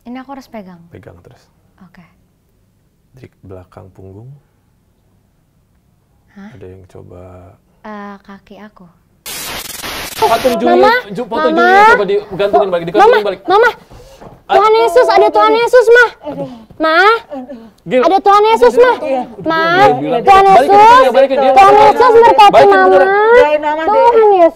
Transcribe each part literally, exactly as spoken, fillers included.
Ini aku harus pegang? Pegang terus. Oke. Okay. Di belakang punggung. Hah? Ada yang coba... Uh, kaki aku. Patung Mama, Juli, foto Mama. Juli coba digantungin balik, digantungin balik. Mama, Tuhan Yesus, ada Tuhan Yesus, Ma. Ma, Gil. ada Tuhan Yesus, Ma. Ma, Tuhan Balikin Yesus, dia, balikin dia. Tuhan Yesus berkati Balikin Mama. beneran. Tuhan Yesus.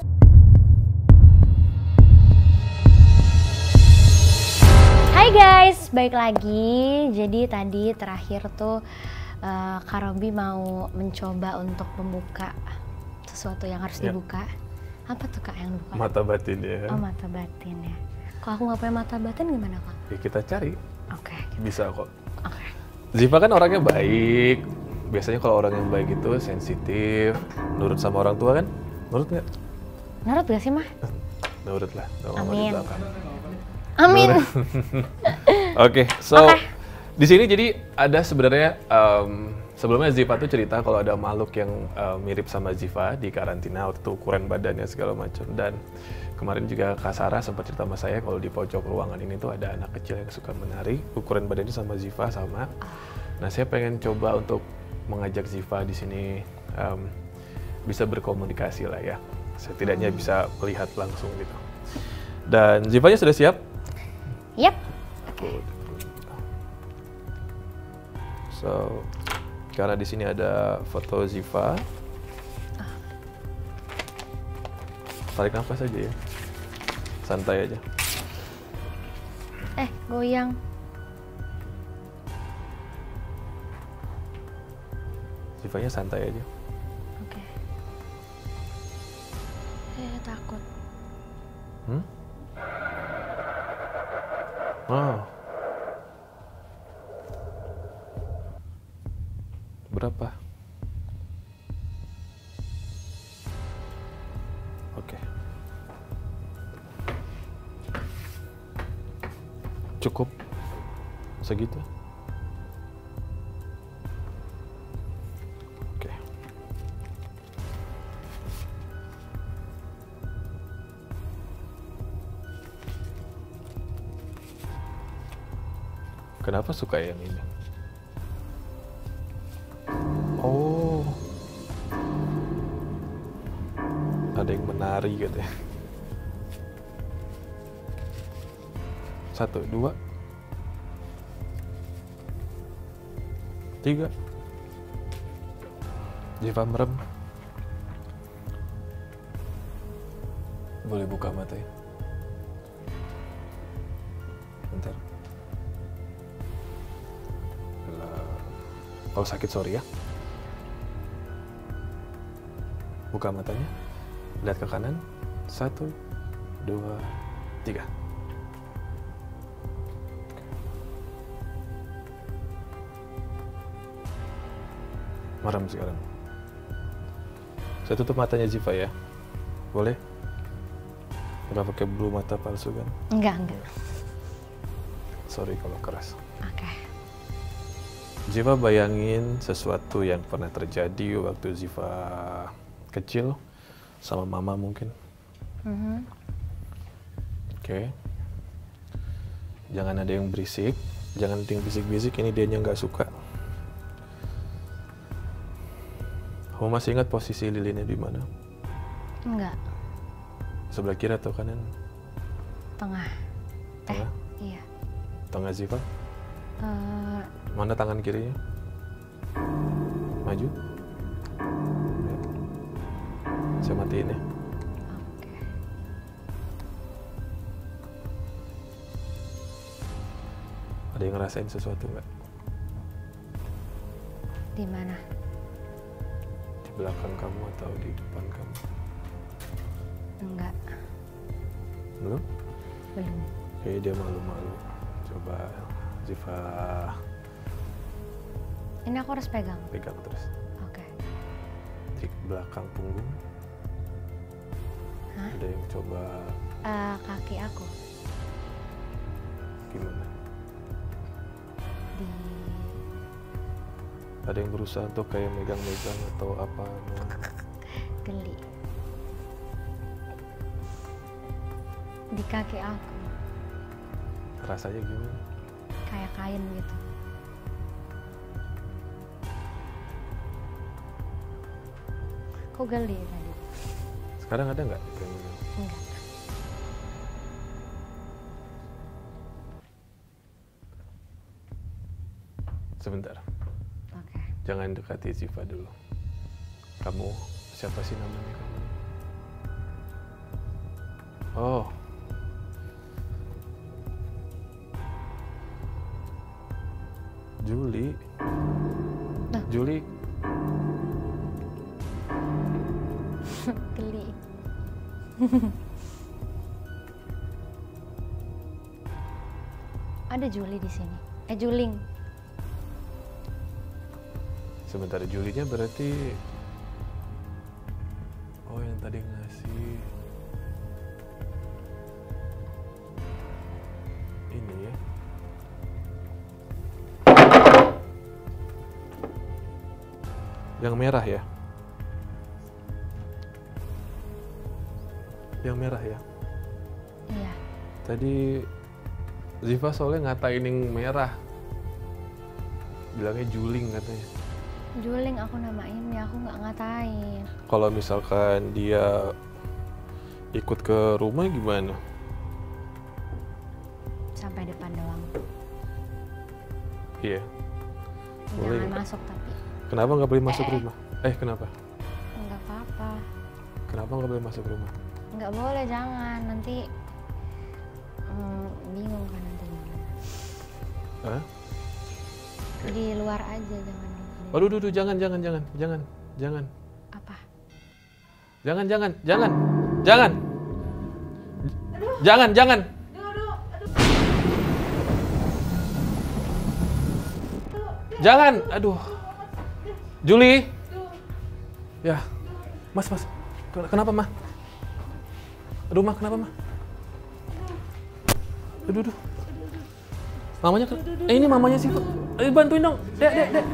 Hai guys, balik lagi. Jadi tadi terakhir tuh uh, Kak Robby mau mencoba untuk membuka sesuatu yang harus ya. dibuka. Apa tuh Kak yang dibuka? Mata batin ya. Oh, mata batin ya. Kalau aku nggak punya mata batin gimana Kak? Ya kita cari. Oke. Okay, bisa kok. Oke. Okay. Ziva kan orangnya baik. Biasanya kalau orang yang baik itu sensitif, nurut sama orang tua kan? Nurut nggak? Nurut gak sih Mah? Nurut lah. Amin. Amin. Oke, okay, so okay. Di sini jadi ada sebenarnya um, sebelumnya Ziva tuh cerita kalau ada makhluk yang uh, mirip sama Ziva di karantina, waktu itu ukuran badannya segala macam. Dan kemarin juga Kak Sarah sempat cerita sama saya kalau di pojok ruangan ini tuh ada anak kecil yang suka menari, ukuran badannya sama Ziva sama. Nah, saya pengen coba untuk mengajak Ziva di sini um, bisa berkomunikasi lah ya, setidaknya hmm. bisa melihat langsung gitu. Dan Zivanya sudah siap? Yap. Okay. So, karena di sini ada foto Ziva, tarik nafas aja ya, santai aja. Eh, goyang. Zivanya santai aja. Oke. Okay. Eh, takut. Hmm? Oh. Berapa? Oke. Cukup segitu? Oke. Kenapa suka yang ini? Oh, ada yang menari gitu ya. Satu, dua, tiga. Ziva merem. Boleh buka mata ya? Bentar. Kalau sakit sorry ya. Buka matanya, lihat ke kanan, satu, dua, tiga. Merem sekarang. Saya tutup matanya Ziva ya, boleh? Nggak pakai blue mata palsu kan? Enggak, enggak. Sorry kalau keras. Oke. Okay. Ziva bayangin sesuatu yang pernah terjadi waktu Ziva kecil sama mama mungkin. Mm-hmm. Oke. Okay. Jangan ada yang berisik, jangan ada yang bisik-bisik, ini dianya nggak suka. Kamu masih ingat posisi lilinnya di mana? Enggak. Sebelah kiri atau kanan? Tengah. Tengah? Eh, iya. Tengah Ziva? Uh... Mana tangan kirinya? Maju. Saya matiin ya. Oke. Ada yang ngerasain sesuatu nggak? Di mana? Di belakang kamu atau di depan kamu? Enggak. Belum? Belum. Kayaknya dia malu-malu. Coba Ziva. Ini aku harus pegang? Pegang terus. Oke. Okay. Di belakang punggung. Hah? Ada yang coba... Uh, kaki aku. Gimana? Di... Ada yang berusaha untuk kayak megang-megang atau apa? Geli. Di kaki aku. Rasanya gimana? kayak kain gitu. Kok geli tadi? Sekarang ada nggak? Enggak. Sebentar. Oke. Jangan dekati Ziva dulu. Kamu siapa sih namanya kamu? Oh. Juli. Nah. Juli. Geli. Ada Juli di sini. Eh Juling. Sebentar, Julinya berarti oh yang tadi ngasih ini ya. Yang merah ya? Yang merah ya? Iya. Tadi Ziva soalnya ngatain yang merah. Bilangnya juling katanya. Juling aku namainnya, aku nggak ngatain. Kalau misalkan dia ikut ke rumah gimana? Sampai depan doang. Iya. Boleh Jangan nggak? masuk tapi. Kenapa nggak boleh masuk Eh. rumah? Eh kenapa? Nggak apa-apa. Kenapa nggak boleh masuk rumah? Nggak boleh, jangan. Nanti hmm, bingung kan nanti gimana. Hah? Di luar aja, jangan di. Waduh, duh, duh, jangan, jangan, jangan, jangan, jangan, Apa? jangan, jangan, jangan, jangan, jangan, jangan. Jangan, aduh. Juli. Ya, Mas, Mas. Ken- Kenapa, Mah? Aduh, Mah, kenapa, Mah? Aduh, aduh. Mamanya, ke- eh ini mamanya sih, Pak. Eh, bantuin dong. Dek, dek, dek.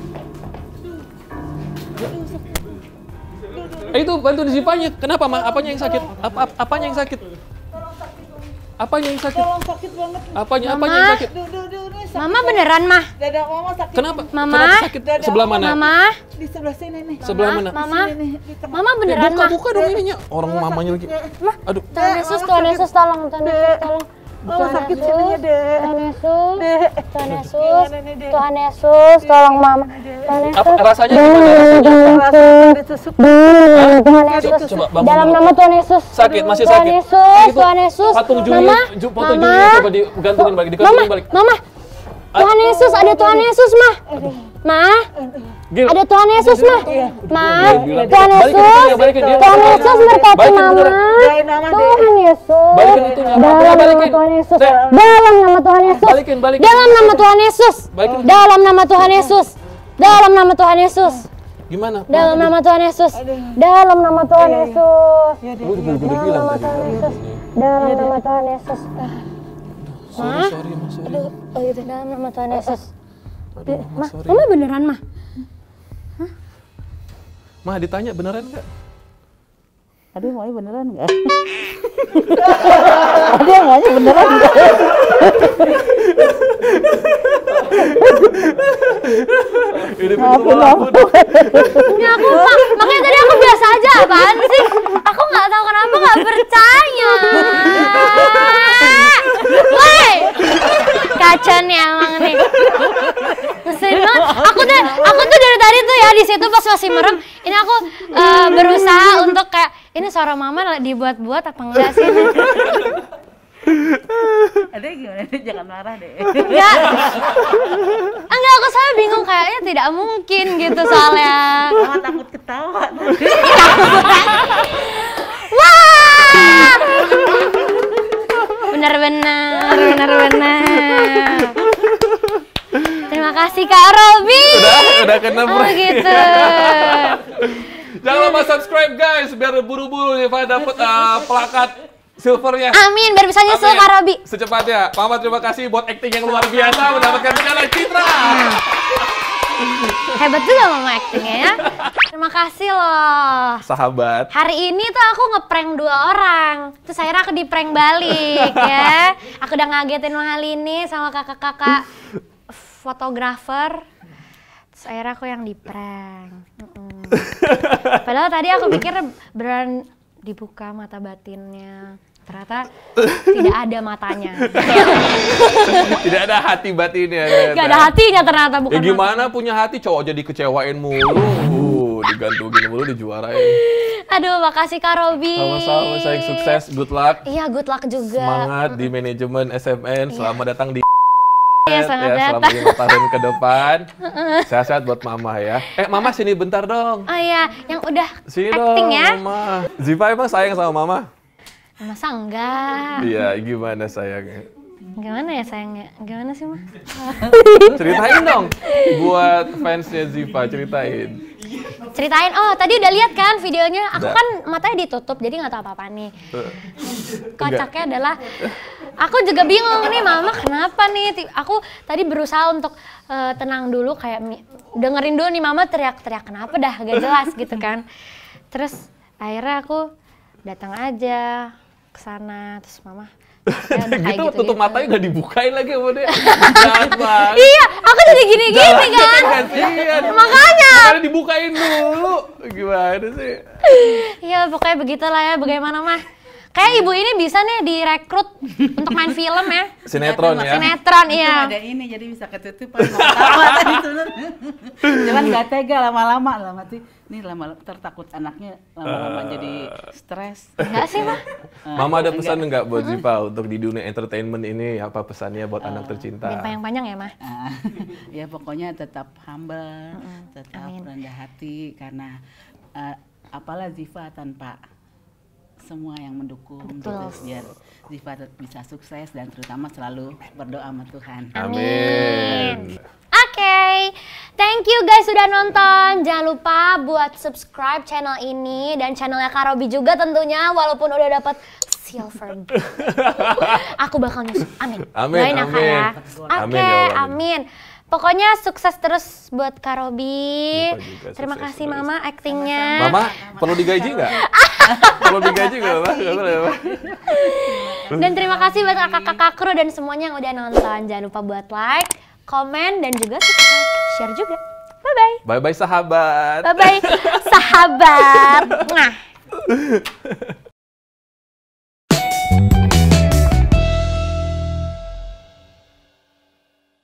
Eh, itu bantuin Zivanya. Kenapa, Mah? Apanya yang sakit? Apa, ap- apanya yang sakit? Apanya yang sakit? Tolong, sakit banget. Apanya, Mama. apanya yang sakit? Duh, duh, duh, ini sakit. Mama beneran, Mah? Dada mama sakit. Kenapa? Mama. Kenapa sakit? Dada Sebelah aku, mana? Mama? Di sebelah sini nih. Sebelah mana? Mama? Di sini nih, di tengah. Mama Eh, beneran, buka, Mah? buka dong ininya. Orang mamanya lagi. Aduh. Tuhan Yesus, Tuhan Yesus, tolong, Tuhan Yesus, tolong. Mama Tuhan sakit Yesus, sininya, Dek. Tuhan Yesus, Dek. Tuhan Yesus, Gimana nih, Dek? Tuhan Yesus, tolong Mama. Tuhan Yesus, Apa rasanya gimana? Rasanya? Rasanya ditusuk. Tuhan Yesus, Coba, coba bangun dalam dulu. nama Tuhan Yesus. Sakit, masih Tuhan sakit. Yesus, Itu Tuhan Yesus. Patung Juli, Mama, ju- patung Mama. Juli coba digantungin balik, Mama, digantungin balik. Mama. Tuhan Yesus, ada Tuhan Yesus, Mah. Ma, Gil, ada Tuhan Yesus, Mah. Ma, bilang. Tuhan Balikin Yesus. itunya, balikin dia. Tuhan Yesus berkati Balikin Mama. beneran. Doain Mama, Dek. Tuhan Yesus. Balikin itunya. Dalam nama Balikin. Tuhan Yesus. Dek. Dalam nama Tuhan Yesus. Balikin, balikin. Dalam nama Tuhan Yesus. Balikin. Dalam nama Tuhan Yesus. Dalam nama Tuhan Yesus. Gimana? Dalam nama Tuhan Yesus. Dalam nama Tuhan Yesus. Ya, Dek. Lu udah udah Dalam bilang nama tadi. Tuhan Yesus. Dalam nama Tuhan Yesus. Sorry, sorry, Mas, sorry. Oh iya, dalam nama Tuhan Yesus. Aduh, Mas, Mah, sorry. Mama beneran, Mah? Mah, ditanya beneran nggak? Aduh, maunya beneran enggak? Aduh, maunya beneran enggak? Ini Maafin, maafin. Enggak, aku Mak, makanya tadi aku biasa aja, apaan sih? Aku nggak tahu kenapa nggak percaya. Woi, kacau nih emang nih. Ngeselin banget. Aku tuh, aku tuh dari tadi tuh ya di situ pas masih merem. Ini aku eh, berusaha untuk kayak ini suara Mama dibuat-buat apa enggak sih? Adek gimana? Dek? Jangan marah, Dek. Enggak. Enggak, aku saya bingung kayaknya tidak mungkin gitu soalnya. Mama takut ketawa. Wah! Benar-benar, benar-benar. Terima kasih Kak Robi. Udah, udah kena Oh prank. gitu. Jangan lupa subscribe guys, biar buru-buru Ziva dapat uh, plakat silvernya. Amin, biar bisa nyusul Amin. Kak Robi. Secepatnya. Mama terima kasih buat acting yang luar biasa mendapatkan piala Citra. Hebat juga Mama actingnya ya. Terima kasih loh. Sahabat. Hari ini tuh aku ngeprank dua orang. Terus akhirnya aku di-prank balik ya. Aku udah ngagetin Mahalini sama kakak-kakak fotografer. Terus akhirnya aku yang di-prank. Mm-mm. Padahal tadi aku pikir beneran dibuka mata batinnya. Ternyata tidak ada matanya. Tidak ada hati batinnya. Gak ada hatinya ternyata, bukan Ya gimana mata. punya hati cowok jadi kecewain mulu. Uh, digantungin mulu, dijuarain. Aduh, makasih Kak Robi. Sama-sama, sayang, sukses, good luck. Iya, good luck juga. Semangat di manajemen S M N. Selamat datang di Iya, selamat ya, selama datang. lima tahun ke depan. Sehat-sehat buat mama ya. Eh, mama sini bentar dong. Oh iya, yang udah Sini acting dong, ya. mama. Ziva emang sayang sama mama? Masa enggak? Iya, gimana sayangnya? Gimana ya sayangnya? Gimana sih, Mah? Ceritain dong buat fansnya Ziva, ceritain. Ceritain, oh tadi udah lihat kan videonya? Aku Udah. kan matanya ditutup, jadi nggak tahu apa-apa nih. Kocaknya adalah, aku juga bingung nih, Mama kenapa nih? Ti- Aku tadi berusaha untuk eh, tenang dulu, kayak mi- dengerin dulu nih Mama teriak-teriak kenapa dah, gak jelas gitu kan. Terus akhirnya aku datang aja ke sana, terus Mama ya udah kayak gitu, gitu, tutup gitu. matanya nggak dibukain lagi sama dia. Jahat banget. Iya, aku jadi gini-gini kan. Kasihan. Makanya. Makanya dibukain dulu. Gimana sih? Iya, pokoknya begitulah ya, bagaimana mah. Kayak ibu ini bisa nih direkrut untuk main film ya. Sinetron ya. Sinetron, iya. Ada ini jadi bisa ketutupan mau tawa tadi tuh. Cuman nggak tega lama-lama lah mati. Ini lama tertakut anaknya lama-lama jadi stres. Enggak sih, Mah. Mama ada pesan nggak buat Ziva untuk di dunia entertainment ini? Apa pesannya buat anak tercinta? Bikin panjang-panjang ya, Mah. Ah, ya pokoknya tetap humble, tetap Amin. rendah hati karena eh, apalah Ziva tanpa semua yang mendukung Betul. terus biar Ziva tetap bisa sukses dan terutama selalu berdoa sama Tuhan. Amin. Oke, thank you guys sudah nonton. Jangan lupa buat subscribe channel ini dan channelnya Kak Robi juga tentunya. Walaupun udah dapat silver, aku bakal nyusul. Amin. Amin, Doain ya, Kak, amin. ya. Amin, Oke, ya Allah. amin. Pokoknya sukses terus buat Kak Robi. Ziva juga Terima sukses kasih terus. Mama aktingnya. Mama perlu digaji nggak? Perlu digaji nggak, Mama? Nggak perlu ya, Mama? Dan terima kasih buat kakak-kakak kru dan semuanya yang udah nonton. Jangan lupa buat like, komen, dan juga subscribe. Share juga. Bye-bye. Bye-bye sahabat. Bye-bye, sahabat. Mwah.